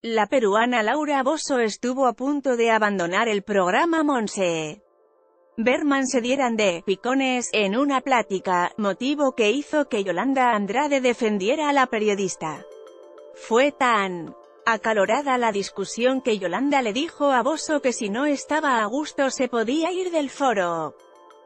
La peruana Laura Bozzo estuvo a punto de abandonar el programa Monse Berman se dieran de picones en una plática, motivo que hizo que Yolanda Andrade defendiera a la periodista. Fue tan acalorada la discusión que Yolanda le dijo a Bozzo que si no estaba a gusto se podía ir del foro.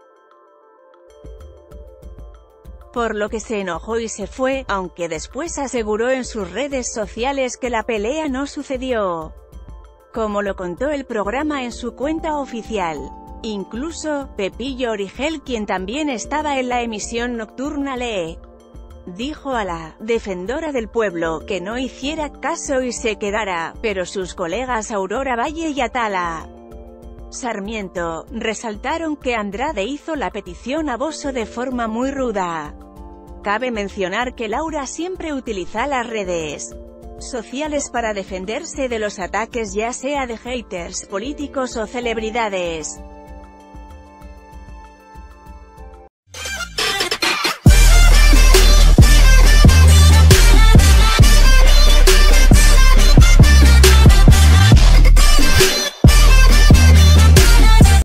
Por lo que se enojó y se fue, aunque después aseguró en sus redes sociales que la pelea no sucedió como lo contó el programa en su cuenta oficial. Incluso, Pepillo Origel, quien también estaba en la emisión nocturna, le dijo a la defensora del pueblo que no hiciera caso y se quedara, pero sus colegas Aurora Valle y Atala Sarmiento resaltaron que Andrade hizo la petición a Bozzo de forma muy ruda. Cabe mencionar que Laura siempre utiliza las redes sociales para defenderse de los ataques, ya sea de haters, políticos o celebridades.